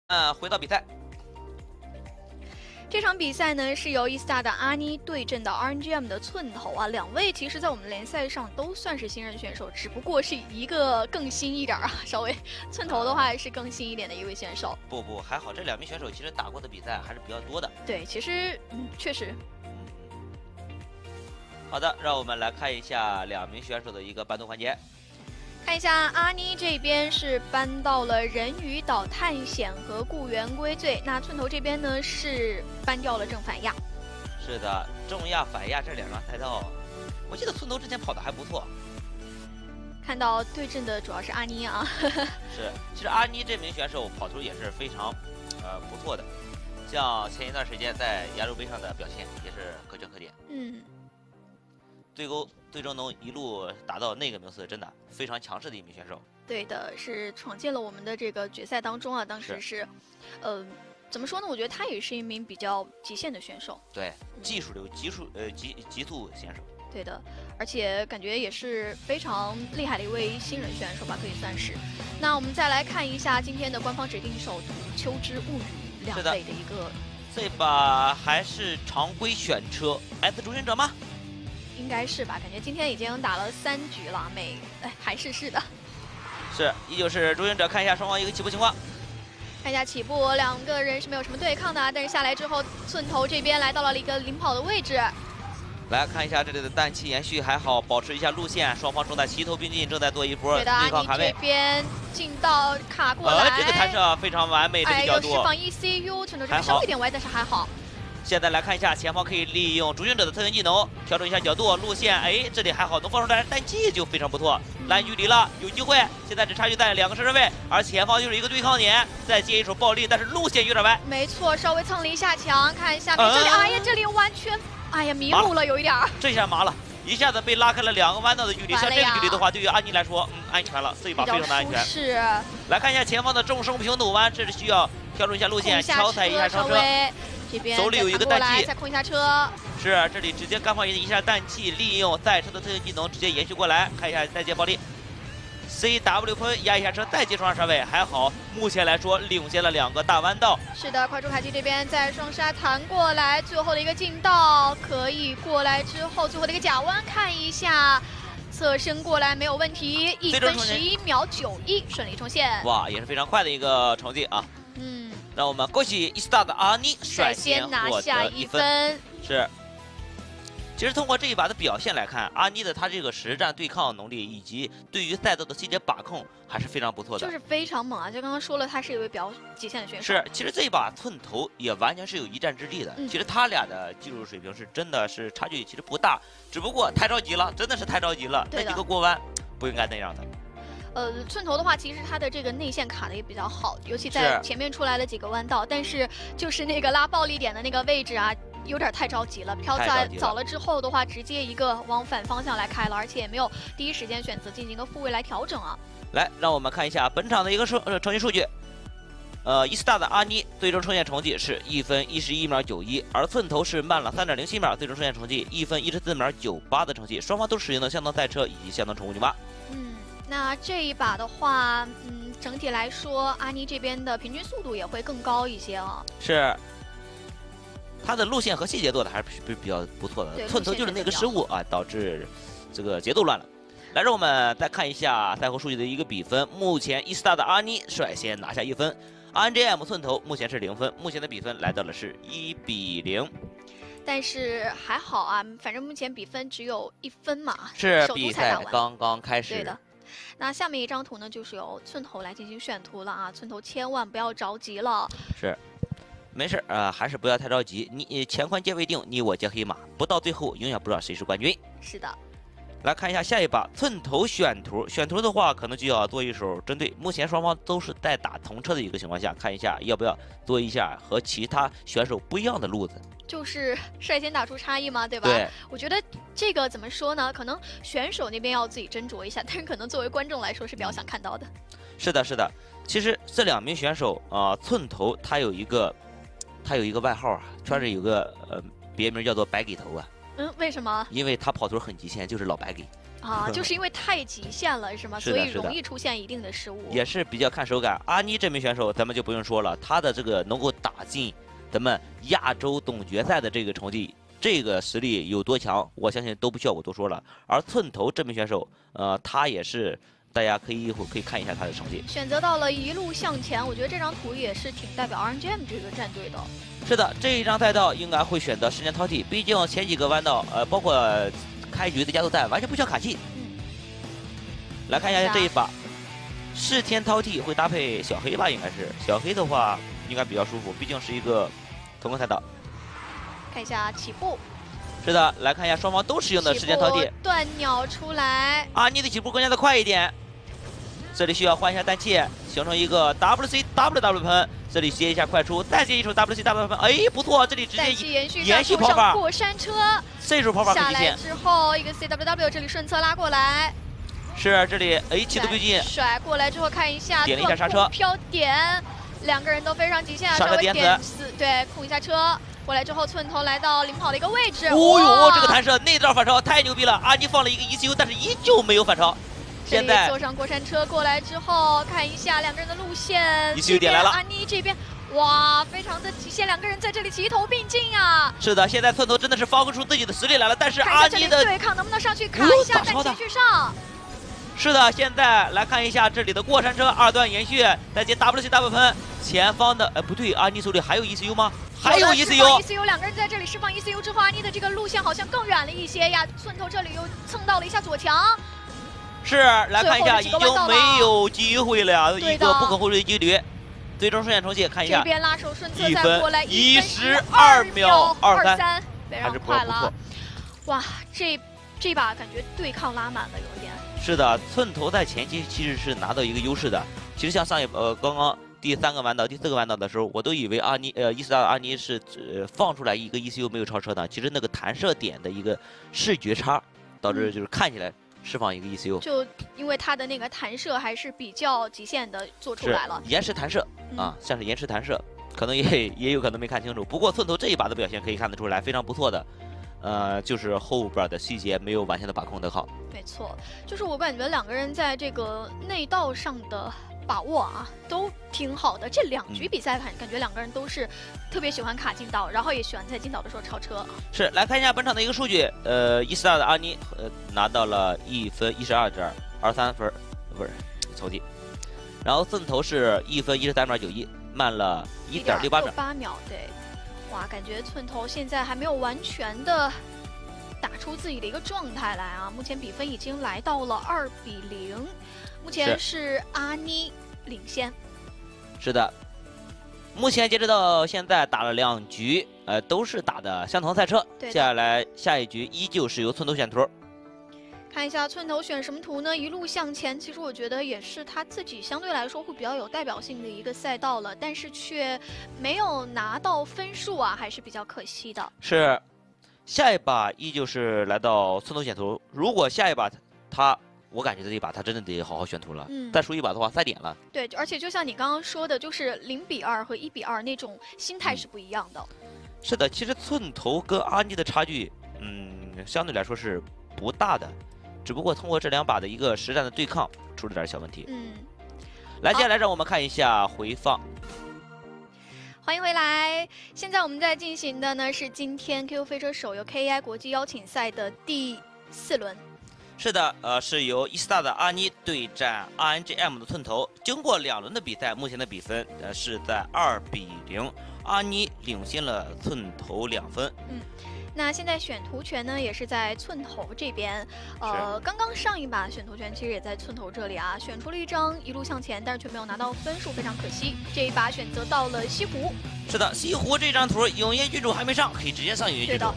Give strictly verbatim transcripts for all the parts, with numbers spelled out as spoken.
呃，回到比赛。 这场比赛呢是由 E-Star 的阿妮对阵的 R N G M 的寸头啊，两位其实在我们联赛上都算是新人选手，只不过是一个更新一点啊，稍微寸头的话是更新一点的一位选手。 不不，还好这两名选手其实打过的比赛还是比较多的。 对，其实嗯确实。 嗯，好的，让我们来看一下两名选手的一个搬动环节。 看一下阿妮这边是搬到了人鱼岛探险和故园归罪，那寸头这边呢是搬掉了正反亚。 是的，正亚反亚这两张赛道，我记得寸头之前跑的还不错。 看到对阵的主要是阿妮啊。 是，其实阿妮这名选手跑图也是非常呃不错的，像前一段时间在亚洲杯上的表现也是可圈可点。 嗯。 最后最终能一路达到那个名次，真的非常强势的一名选手。 对的，是闯进了我们的这个决赛当中啊。当时是，是呃，怎么说呢？我觉得他也是一名比较极限的选手。 对，技术流、极速呃极极速选手。 对的，而且感觉也是非常厉害的一位新人选手吧，可以算是。那我们再来看一下今天的官方指定手图《秋之物语》两位的一个。 这把还是常规选车 S 逐行者吗？ 应该是吧，感觉今天已经打了三局了，每哎还是是的， 是依旧是逐行者。看一下双方一个起步情况， 看一下起步，两个人是没有什么对抗的，但是下来之后，寸头这边来到了一个领跑的位置。 来看一下这里的氮气延续还好，保持一下路线，双方正在齐头并进，正在做一波对抗卡位。 这边进到卡过来， 呃，这个弹射非常完美，这个角度。 哎，释放 E C U， 寸头这边稍微有点歪，但是还好。 现在来看一下，前方可以利用逐行者的特性技能调整一下角度、路线。哎，这里还好，能放出来氮气就非常不错。烂距离了，有机会。现在只差距在两个车身位，而前方就是一个对抗点，再接一手暴力，但是路线有点歪。 没错，稍微蹭了一下墙，看下面这里， 嗯、 哎呀，这里完全，哎呀，迷路了，有一点儿。 这下麻了，一下子被拉开了两个弯道的距离。像这个距离的话，对于安妮来说，嗯，安全了，这一把非常的安全。 是。 来看一下前方的众生平陡弯，这是需要调整一下路线，巧踩一下上车。 这边手里有一个氮气， 再控一下车。 是，这里直接干放一下氮气，利用赛车的特性技能直接延续过来。看一下再接暴力 ，C W 喷压一下车，再接双杀位，还好，目前来说领先了两个大弯道。 是的，快速卡机这边在双杀弹过来，最后的一个进道可以过来之后，最后的一个假弯看一下，侧身过来没有问题，一分十一秒九一顺利冲线。 哇，也是非常快的一个成绩啊。 嗯。 让我们恭喜 E-Star 的阿妮率先拿下一分。 是，其实通过这一把的表现来看，阿妮的她这个实战对抗能力以及对于赛道的细节把控还是非常不错的， 就是非常猛啊！就刚刚说了，他是一位比较极限的选手。 是，其实这一把寸头也完全是有一战之力的。嗯、其实他俩的技术水平是真的是差距其实不大，只不过太着急了，真的是太着急了。那几个过弯不应该那样的。 呃，寸头的话，其实他的这个内线卡的也比较好，尤其在前面出来了几个弯道，但是就是那个拉暴力点的那个位置啊，有点太着急了。飘在早了之后的话，直接一个往反方向来开了，而且也没有第一时间选择进行一个复位来调整啊。 来，让我们看一下本场的一个成呃成绩数据。呃 ，E-Star 的阿妮最终冲线成绩是一分一十一秒九一，而寸头是慢了三点零七秒，最终冲线成绩一分一十四秒九八的成绩，双方都使用了相当赛车以及相当宠物牛蛙。 嗯。 那这一把的话，嗯，整体来说，阿妮这边的平均速度也会更高一些啊。 是，他的路线和细节做的还是比比较不错的。寸头就是那个失误啊，导致这个节奏乱了。来，让我们再看一下赛后数据的一个比分。目前 E-Star 的阿妮率先拿下一分 ，R N G M 寸头目前是零分，目前的比分来到了是一比零。 但是还好啊，反正目前比分只有一分嘛。 是，比赛刚刚开始。 对的。 那下面一张图呢，就是由寸头来进行选图了啊！寸头千万不要着急了。 是，没事啊、呃，还是不要太着急。你乾坤皆未定，你我皆黑马，不到最后永远不知道谁是冠军。 是的。 来看一下下一把寸头选图，选图的话可能就要做一手针对。目前双方都是在打同车的一个情况下，看一下要不要做一下和其他选手不一样的路子。 就是率先打出差异嘛，对吧？ 对， 我觉得这个怎么说呢？可能选手那边要自己斟酌一下，但是可能作为观众来说是比较想看到的。 是的，是的。其实这两名选手啊、呃，寸头他有一个，他有一个外号啊，圈里有个呃别名叫做白给头啊。 嗯，为什么？ 因为他跑图很极限，就是老白给。 啊，就是因为太极限了，是吗？所以容易出现一定的失误。 也是比较看手感。阿妮这名选手，咱们就不用说了，他的这个能够打进咱们亚洲总决赛的这个成绩，这个实力有多强，我相信都不需要我多说了。而寸头这名选手，呃，他也是。 大家可以一会儿可以看一下他的成绩， 选择到了一路向前，我觉得这张图也是挺代表 R N G M 这个战队的。 是的，这一张赛道应该会选择时间饕餮，毕竟前几个弯道，呃，包括开局的加速赛完全不需要卡气。嗯。来看一下这一把，世天饕餮会搭配小黑吧？应该是小黑的话应该比较舒服，毕竟是一个同个赛道。 看一下起步。 是的，来看一下双方都使用的时间饕餮。 断鸟出来， 阿妮的起步更加的快一点。这里需要换一下氮气，形成一个 W C W W 喷。这里接一下快出，再接一手 W C W 喷。哎，不错，这里直接延续跑法， 过山车。 这手跑法很极限。 下来之后一个 C W W， 这里顺侧拉过来。 是这里，哎，气度逼近， 甩过来之后看一下， 点了一下刹车， 飘点，两个人都非常极限啊， 刹车点死，对，控一下车。 过来之后，寸头来到领跑的一个位置。 哦呦，这个弹射内道反超太牛逼了！阿妮放了一个 E C U， 但是依旧没有反超。现在坐上过山车过来之后，看一下两个人的路线。 E C U 点来了， 阿妮这边，哇，非常的极限，两个人在这里齐头并进啊！ 是的，现在寸头真的是发挥出自己的实力来了，但是阿妮的对抗能不能上去卡一下，再继续上？ 是的，现在来看一下这里的过山车二段延续，再接 W C W 喷，前方的哎不对，阿妮手里还有 E C U 吗？ 还有 E C U， E C U 两个人在这里释放 E C U 之后，阿妮的这个路线好像更远了一些呀。寸头这里又蹭到了一下左墙， 是来看一下，已经没有机会了，一个不可忽略的几率。最终顺线重启，看一下这边拉手顺侧再过来一十二秒二三，还是快了。哇，这这把感觉对抗拉满了，有点。 是的，寸头在前期其实是拿到一个优势的。其实像上一呃刚刚。 第三个弯道、第四个弯道的时候，我都以为阿妮呃伊斯达阿妮是呃放出来一个 E C U 没有超车呢，其实那个弹射点的一个视觉差，导致就是看起来释放一个 E C U。 就因为它的那个弹射还是比较极限的做出来了。 延时弹射啊，像是延时弹射，可能也也有可能没看清楚。不过寸头这一把的表现可以看得出来，非常不错的。 呃，就是后边的细节没有完全的把控得好。 没错，就是我感觉两个人在这个内道上的把握啊，都挺好的。这两局比赛感感觉两个人都是特别喜欢卡进岛，然后也喜欢在进岛的时候超车。 是，来看一下本场的一个数据，呃，伊斯大的阿妮呃拿到了一分一十二点二三分，不是凑计，然后寸头是一分一十三点九一，慢了一点六八秒。 八秒，对。 哇，感觉寸头现在还没有完全的打出自己的一个状态来啊！目前比分已经来到了二比零，目前是阿妮领先。 是的，目前截止到现在打了两局，呃，都是打的相同赛车。接下来下一局依旧是由寸头选图。 看一下寸头选什么图呢？一路向前，其实我觉得也是他自己相对来说会比较有代表性的一个赛道了，但是却没有拿到分数啊，还是比较可惜的。 是，下一把依旧是来到寸头选图。如果下一把他，我感觉这一把他真的得好好选图了。嗯，再输一把的话赛点了。 对，而且就像你刚刚说的，就是零比二和一比二那种心态是不一样的。 嗯、是的，其实寸头跟阿妮的差距，嗯，相对来说是不大的。 只不过通过这两把的一个实战的对抗，出了点小问题。嗯，来，接下来让我们看一下回放。 欢迎回来，现在我们在进行的呢是今天 Q Q 飞车手游 K A I 国际邀请赛的第四轮。 是的，呃，是由伊斯大的阿妮对战 R N G M 的寸头。经过两轮的比赛，目前的比分呃是在二比零，阿妮领先了寸头两分。嗯。 那现在选图权呢，也是在寸头这边。呃，刚刚上一把选图权其实也在寸头这里啊，选出了一张一路向前，但是却没有拿到分数，非常可惜。这一把选择到了西湖。 是的，西湖这张图永夜郡主还没上，可以直接上永夜郡主。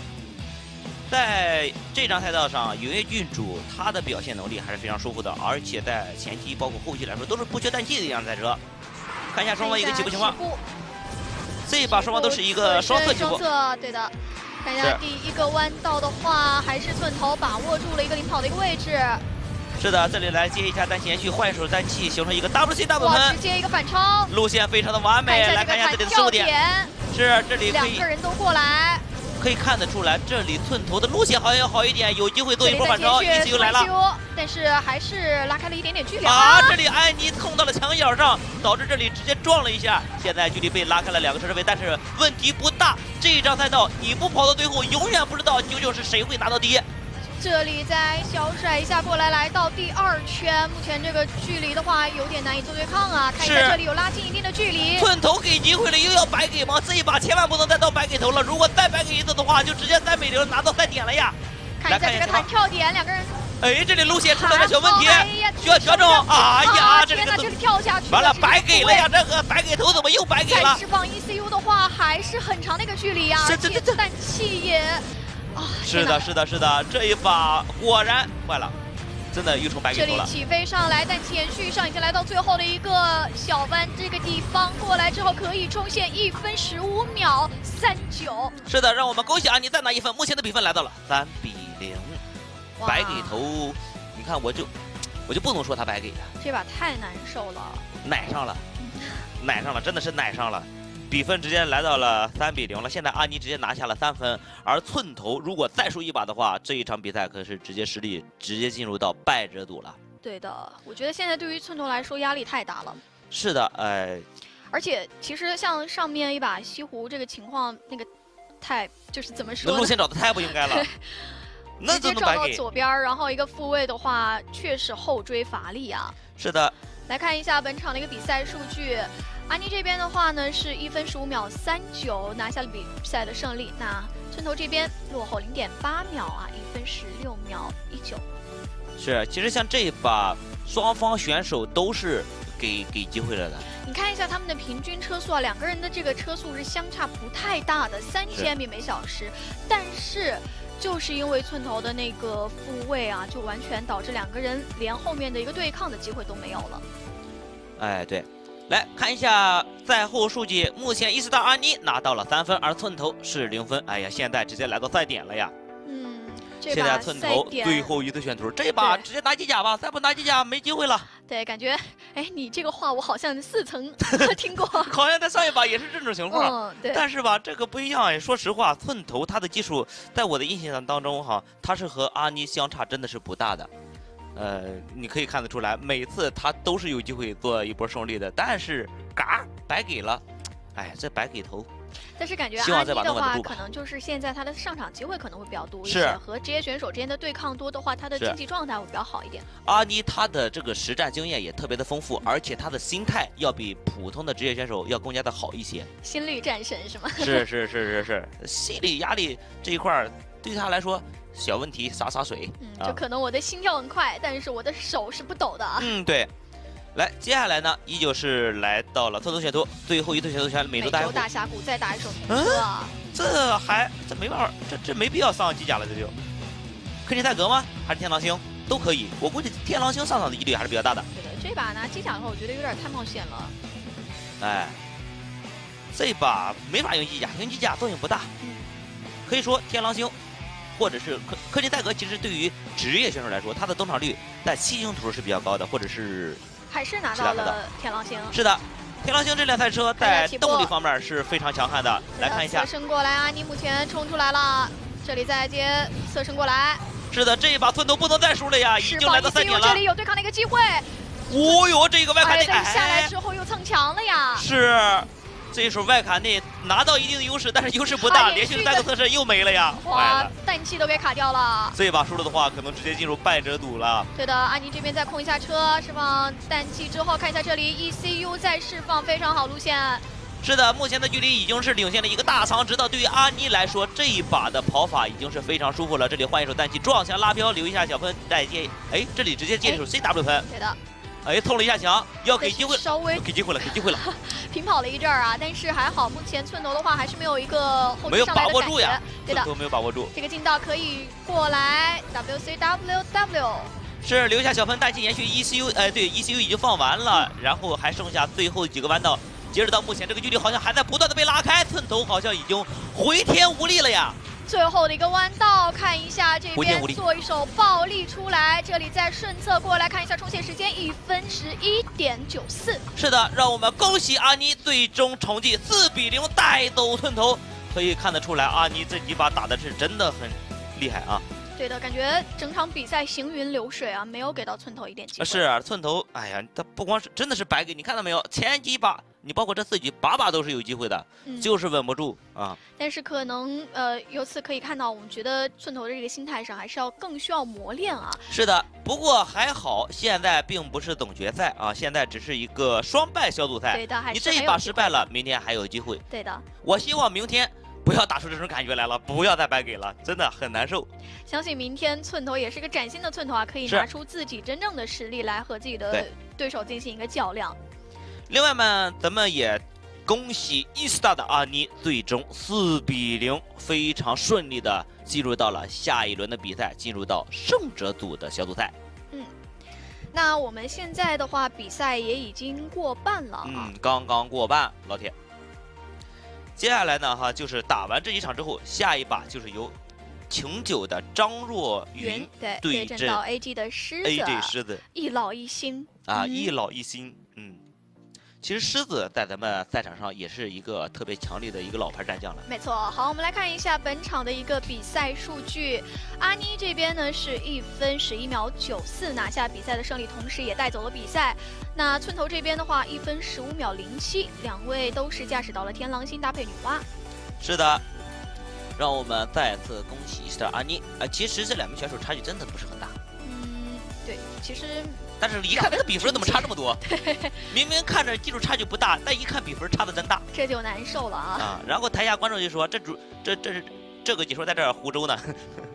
在这张赛道上，永夜郡主她的表现能力还是非常舒服的，而且在前期包括后期来说都是不缺氮气的一辆赛车。看一下双方一个起步情况。这一把双方都是一个双侧起步。 双侧，对的。 看一下第一个弯道的话，还是寸头把握住了一个领跑的一个位置。 是的，这里来接一下单延续，换手氮气，形成一个 W C W 喷， 直接一个反超， 路线非常的完美。来看一下这里的失误点，是这里两个人都过来， 可以看得出来，这里寸头的路线好像要好一点，有机会做一波反超。E C U 来了， 但是还是拉开了一点点距离啊！这里安妮蹭到了墙角上，导致这里直接撞了一下，现在距离被拉开了两个车身位，但是问题不大。这一场赛道你不跑到最后，永远不知道究竟是谁会拿到第一。 这里再小甩一下过来，来到第二圈，目前这个距离的话有点难以做对抗啊。看一下这里有拉近一定的距离。 寸头给机会了，又要白给吗？这一把千万不能再到白给头了，如果再白给一次的话，就直接三比零拿到赛点了呀。 看一下这个弹跳点，两个人。 哎，这里路线出了个小问题，需要调整。哎呀，这个这里跳下去， 完了白给了呀！这个白给头怎么又白给了？ 再释放 E C U 的话，还是很长的一个距离呀，而且氮气也。 啊，是的，是的，是的，这一把果然坏了，真的又成白给头了。 这里起飞上来，但延续上已经来到最后的一个小弯这个地方，过来之后可以冲线一分十五秒三九。 是的，让我们恭喜啊！你再拿一分，目前的比分来到了三比零，白给头。你看，我就我就不能说他白给的， 这把太难受了， 奶上了，奶上了，真的是奶上了。 比分直接来到了三比零了，现在阿妮直接拿下了三分，而寸头如果再输一把的话，这一场比赛可是直接实力直接进入到败者组了。 对的，我觉得现在对于寸头来说压力太大了。 是的，哎， 而且其实像上面一把西湖这个情况，那个太就是怎么说？ 那路线找的太不应该了，那直接撞到左边，然后一个复位的话，确实后追乏力啊。 是的， 来看一下本场的一个比赛数据。 阿妮这边的话呢，是一分十五秒三九拿下了比赛的胜利。那寸头这边落后零点八秒啊，一分十六秒一九。 是，其实像这一把，双方选手都是给给机会了的。 你看一下他们的平均车速啊，两个人的这个车速是相差不太大的，三千米每小时。但是就是因为寸头的那个复位啊，就完全导致两个人连后面的一个对抗的机会都没有了。 哎，对。 来看一下赛后数据，目前一 star 阿妮拿到了三分，而寸头是零分。哎呀，现在直接来到赛点了呀！ 嗯， 现在寸头最后一次选图，这把直接拿机甲吧，再不拿机甲没机会了。 对，感觉，哎，你这个话我好像似曾听过， 好像在上一把也是这种情况。 嗯，对。 但是吧，这个不一样哎。说实话，寸头他的技术在我的印象当中哈，他是和阿妮相差真的是不大的。 呃，你可以看得出来，每次他都是有机会做一波胜利的，但是嘎白给了，哎，这白给头。 但是感觉阿妮的话，可能就是现在他的上场机会可能会比较多一些，和职业选手之间的对抗多的话，他的竞技状态会比较好一点。 阿妮他的这个实战经验也特别的丰富，而且他的心态要比普通的职业选手要更加的好一些。 心率战神是吗？ 是是是是是，心理压力这一块儿对他来说。 小问题洒洒水， 嗯，就可能我的心跳很快，但是我的手是不抖的。 嗯，对。来，接下来呢，依旧是来到了特殊选图，最后一对选图选美洲大峡谷。 大峡谷再打一首名歌啊！ 这还这没办法，这这没必要上机甲了，这就。科技泰格吗？还是天狼星都可以，我估计天狼星上场的几率还是比较大的。 对的，这把拿机甲的话，我觉得有点太冒险了。 哎，这把没法用机甲，用机甲作用不大。嗯，可以说天狼星。 或者是科科技泰格，其实对于职业选手来说，他的登场率在七星图是比较高的，或者是还是拿到了天狼星。 是的，天狼星这辆赛车在动力方面是非常强悍的。来看一下， 侧身过来，阿妮目前冲出来了，这里再接侧身过来。 是的，这一把寸头不能再输了呀，已经来到赛点了。 这里有对抗的一个机会。 哦哟，这个外卡内下来之后又蹭墙了呀。 是。 这一手外卡内拿到一定的优势，但是优势不大，连续三个侧身又没了呀！ 哇，氮气都给卡掉了。 这一把输了的话，可能直接进入败者组了。 对的，阿妮这边再控一下车，释放氮气之后，看一下这里 E C U 再释放，非常好路线。 是的，目前的距离已经是领先了一个大仓，直到对于阿妮来说，这一把的跑法已经是非常舒服了。这里换一手氮气撞墙拉飘，留一下小喷再接，哎，这里直接接一手 C W 喷。 对的。 哎，蹭了一下墙，要给机会， 稍微给机会了，给机会了， 平跑了一阵儿啊，但是还好，目前寸头的话还是没有一个后没有把握住呀， 对的， 没有把握住。 这个近道可以过来 ，W C W W， 是留下小喷氮气延续 E C U， 哎，对 ，E C U 已经放完了，然后还剩下最后几个弯道，截止到目前这个距离好像还在不断的被拉开，寸头好像已经回天无力了呀。 最后的一个弯道，看一下这边做一手暴力出来，这里再顺侧过来看一下冲线时间，一分十一点九四。 是的，让我们恭喜阿妮最终成绩四比零带走寸头， 可以看得出来，阿妮这几把打的是真的很厉害啊。 对的，感觉整场比赛行云流水啊，没有给到寸头一点机会。 是啊，寸头，哎呀，他不光是真的是白给，你看到没有？前几把你包括这四局，把把都是有机会的，嗯、就是稳不住啊。 但是可能呃，由此可以看到，我们觉得寸头的这个心态上还是要更需要磨练啊。 是的，不过还好，现在并不是总决赛啊，现在只是一个双败小组赛。 对的，还是你这一把失败了，明天还有机会。 对的， 我希望明天不要打出这种感觉来了，不要再白给了，真的很难受。 相信明天寸头也是个崭新的寸头啊，可以拿出自己真正的实力来和自己的对手进行一个较量。 另外嘛，咱们也恭喜 E-Star 的阿妮最终四比零，非常顺利的进入到了下一轮的比赛，进入到胜者组的小组赛。 嗯，那我们现在的话，比赛也已经过半了啊。 嗯，刚刚过半，老铁。接下来呢，哈，就是打完这一场之后，下一把就是由晴九的张若昀对对阵到 A G 的狮子 ，A G 狮子一老一新啊，嗯、一老一新，嗯。其实狮子在咱们赛场上也是一个特别强力的一个老牌战将了。 没错，好，我们来看一下本场的一个比赛数据。阿妮这边呢是一分十一秒九四拿下比赛的胜利，同时也带走了比赛。那寸头这边的话，一分十五秒零七，两位都是驾驶到了天狼星搭配女娲。 是的，让我们再次恭喜一下阿妮。啊，其实这两名选手差距真的不是很大。 嗯，对，其实。 但是，一看这个比分怎么差这么多？明明看着技术差距不大，但一看比分差的真大， 这就难受了啊！ 啊，然后台下观众就说：“这主这这是这个解说在这儿胡诌呢。”